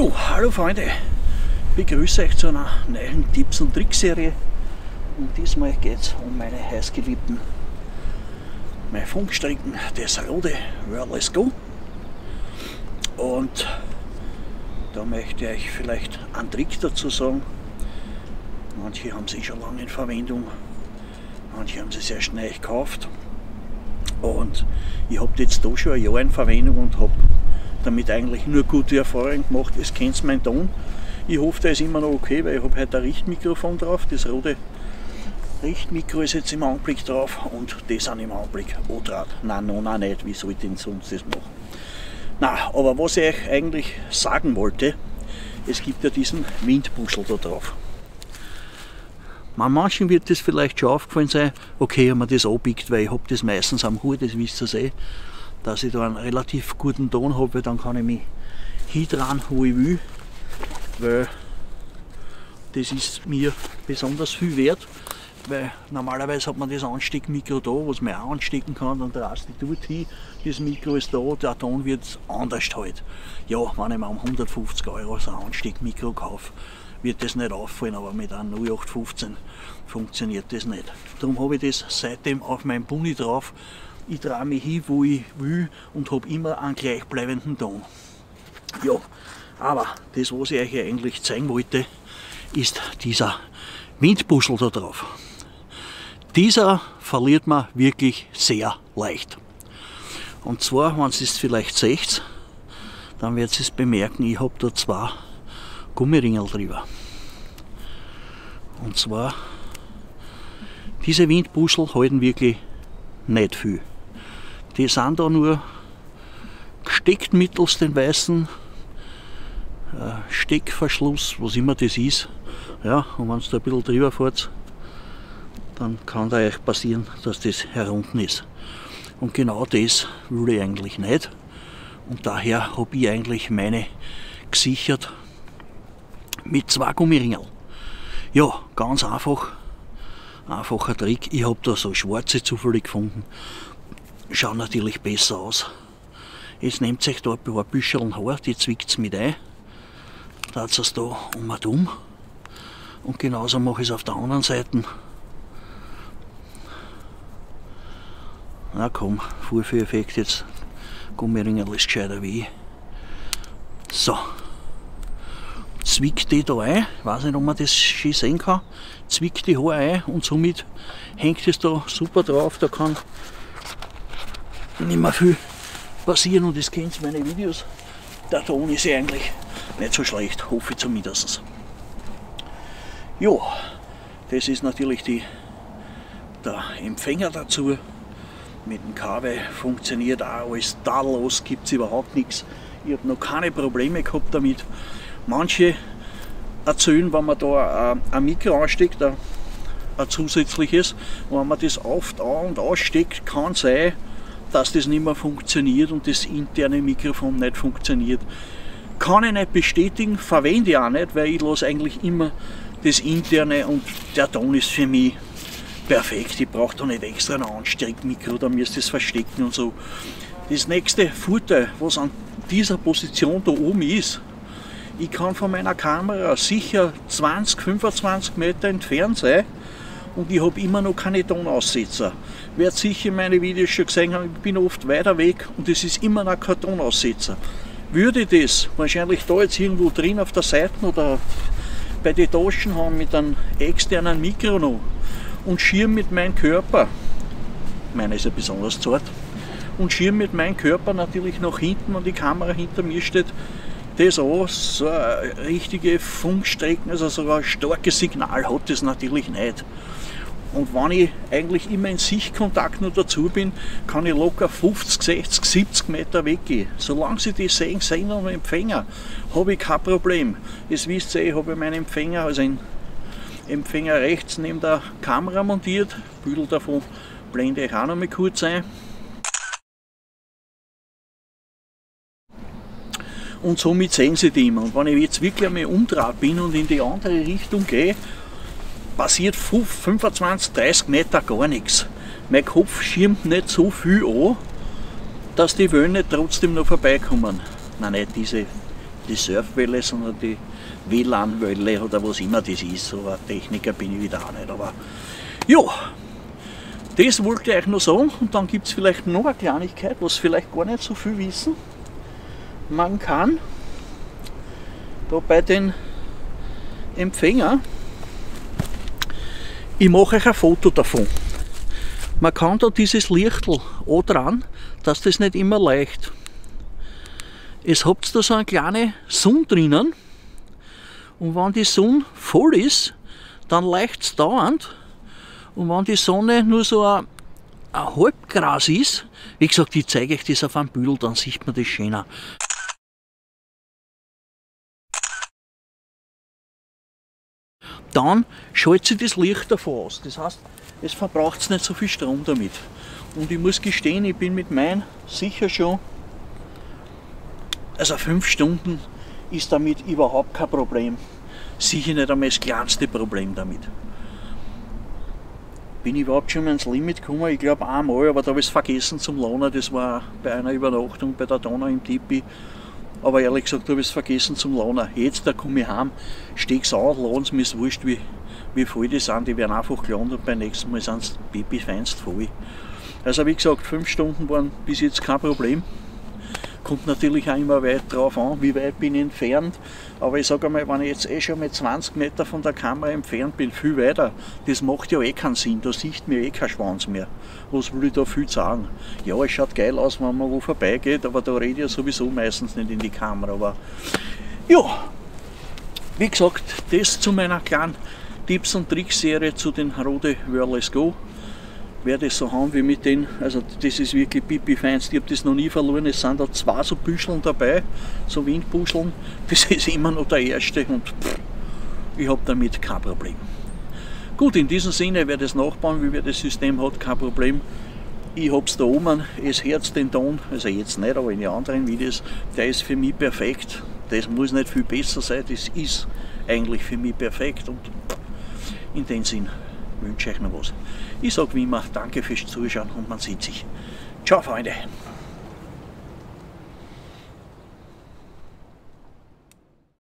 Jo, hallo Freunde, ich begrüße euch zu einer neuen Tipps- und Trickserie und diesmal geht es um meine heißgeliebten Funkstricken, das Rode Wireless Go. Und da möchte ich euch vielleicht einen Trick dazu sagen. Manche haben sie schon lange in Verwendung, manche haben sie sehr schnell gekauft und ich habe jetzt da schon ein Jahr in Verwendung und habe damit eigentlich nur gute Erfahrungen gemacht. Es kennt mein Ton. Ich hoffe, der ist immer noch okay, weil ich habe heute ein Richtmikrofon drauf. Das Rode Richtmikro ist jetzt im Anblick drauf und das sind im Anblick O-Draht. Nein, noch nicht, wie soll ich denn sonst das machen? Na, aber was ich euch eigentlich sagen wollte, es gibt ja diesen Windbuschel da drauf. Manchen wird das vielleicht schon aufgefallen sein, okay, wenn man das abbiegt, weil ich habe das meistens am Hut, das wisst ihr eh, dass ich da einen relativ guten Ton habe, dann kann ich mich hindrehen, wo ich will, weil das ist mir besonders viel wert, weil normalerweise hat man das Ansteckmikro da, was man auch anstecken kann, dann drast ich dort hin, das Mikro ist da, der Ton wird anders halt. Ja, wenn ich mir um 150 € so ein Ansteckmikro kaufe, wird das nicht auffallen, aber mit einem 0815 funktioniert das nicht. Darum habe ich das seitdem auf meinem Pony drauf. Ich drehe mich hin, wo ich will und habe immer einen gleichbleibenden Ton. Ja, aber das, was ich euch eigentlich zeigen wollte, ist dieser Windbuschel da drauf. Dieser verliert man wirklich sehr leicht. Und zwar, wenn ihr es vielleicht seht, dann werdet ihr es bemerken, ich habe da zwei Gummiringel drüber. Und zwar, diese Windbuschel halten wirklich nicht viel. Die sind da nur gesteckt mittels den weißen Steckverschluss, was immer das ist. Ja, und wenn ihr da ein bisschen drüber fahrt, dann kann da euch passieren, dass das herunten ist. Und genau das will ich eigentlich nicht. Und daher habe ich eigentlich meine gesichert mit zwei Gummiringeln. Ja, ganz einfach. Einfacher Trick. Ich habe da so schwarze zufällig gefunden. Schauen natürlich besser aus. Jetzt nehmt euch da ein paar Büscheln Haar, die zwickt es mit ein. Da hat es da um und um. Und genauso mache ich es auf der anderen Seite. Na komm, viel Effekt jetzt. Gummiringel ist gescheiter wie ich. So. Zwickt die da ein, ich weiß nicht, ob man das schön sehen kann, zwickt die Haare ein und somit hängt es da super drauf, da kann nicht mehr viel passieren und das kennt ihr meine Videos. Der Ton ist ja eigentlich nicht so schlecht, hoffe ich zumindest. Ja, das ist natürlich der Empfänger dazu. Mit dem Kabel funktioniert auch alles tadellos, gibt es überhaupt nichts. Ich habe noch keine Probleme gehabt damit. Manche erzählen, wenn man da ein Mikro ansteckt, ein zusätzliches, und wenn man das oft an- und aussteckt, kann es sein, dass das nicht mehr funktioniert und das interne Mikrofon nicht funktioniert. Kann ich nicht bestätigen, verwende ich auch nicht, weil ich lasse eigentlich immer das interne und der Ton ist für mich perfekt. Ich brauche da nicht extra ein Ansteckmikro, da müsst ihr es verstecken und so. Das nächste Vorteil, was an dieser Position da oben ist, ich kann von meiner Kamera sicher 20-25 Meter entfernt sein und ich habe immer noch keine Tonaussetzer. Wer sicher meine Videos schon gesehen hat, ich bin oft weiter weg und es ist immer noch kein Tonaussetzer. Würde ich das wahrscheinlich da jetzt irgendwo drin auf der Seite oder bei den Taschen haben mit einem externen Mikro noch und Schirm mit meinem Körper, meiner ist ja besonders zart, und Schirm mit meinem Körper natürlich nach hinten und die Kamera hinter mir steht, das auch, so eine richtige Funkstrecken, also so ein starkes Signal hat das natürlich nicht. Und wenn ich eigentlich immer in Sichtkontakt noch dazu bin, kann ich locker 50, 60, 70 Meter weggehen. Solange Sie das sehen, Sender und Empfänger, habe ich kein Problem. Das wisst ihr, ich habe meinen Empfänger, also einen Empfänger rechts neben der Kamera montiert. Büdel davon blende ich auch noch mal kurz ein. Und somit sehen Sie die immer. Und wenn ich jetzt wirklich einmal umdreht bin und in die andere Richtung gehe, passiert 25, 30 Meter gar nichts. Mein Kopf schirmt nicht so viel an, dass die Wellen nicht trotzdem noch vorbeikommen. Nein, nicht die Surfwelle, sondern die WLAN-Welle oder was immer das ist. So ein Techniker bin ich wieder auch nicht. Aber ja, das wollte ich euch noch sagen. Und dann gibt es vielleicht noch eine Kleinigkeit, was vielleicht gar nicht so viel wissen. Man kann da bei den Empfängern, ich mache euch ein Foto davon. Man kann da dieses Lichtel dran, dass das nicht immer leuchtet. Es habt da so eine kleine Sonne drinnen und wenn die Sonne voll ist, dann leuchtet es dauernd. Und wenn die Sonne nur so ein Halbgras ist, wie gesagt, ich zeige euch das auf einem Bild, dann sieht man das schöner. Dann schaltet sich das Licht davon aus. Das heißt, es verbraucht nicht so viel Strom damit. Und ich muss gestehen, ich bin mit meinem sicher schon, also 5 Stunden ist damit überhaupt kein Problem. Sicher nicht einmal das kleinste Problem damit. Bin ich überhaupt schon mal ins Limit gekommen? Ich glaube einmal, aber da habe ich es vergessen zum Lohnen. Das war bei einer Übernachtung bei der Donau im Tipi. Aber ehrlich gesagt habe ich es vergessen zum Lohnen. Jetzt, da komme ich heim, steige es an, lohnen sie mir, ist wurscht, wie voll die sind. Die werden einfach gelandet und beim nächsten Mal sind sie pipi feinst voll. Also wie gesagt, 5 Stunden waren bis jetzt kein Problem. Kommt natürlich auch immer weit drauf an, wie weit bin ich entfernt. Aber ich sage einmal, wenn ich jetzt schon mal 20 Meter von der Kamera entfernt bin, viel weiter, das macht ja keinen Sinn, da sieht mir kein Schwanz mehr. Was will ich da viel sagen? Ja, es schaut geil aus, wenn man wo vorbeigeht, aber da rede ich ja sowieso meistens nicht in die Kamera. Aber ja, wie gesagt, das zu meiner kleinen Tipps- und Tricks-Serie zu den Rode Wireless Go. Wer das so haben wie mit denen, also das ist wirklich pipi feinst, ich habe das noch nie verloren, es sind da 2 so Büscheln dabei, so Windbuscheln, das ist immer noch der erste und ich habe damit kein Problem. Gut, in diesem Sinne, wer das nachbauen will, wer das System hat, kein Problem. Ich habe es da oben, es hört den Ton, also jetzt nicht, aber in den anderen Videos, der ist für mich perfekt, das muss nicht viel besser sein, das ist eigentlich für mich perfekt und in dem Sinn wünsche ich euch noch was. Ich sage wie immer, danke fürs Zuschauen und man sieht sich. Ciao Freunde!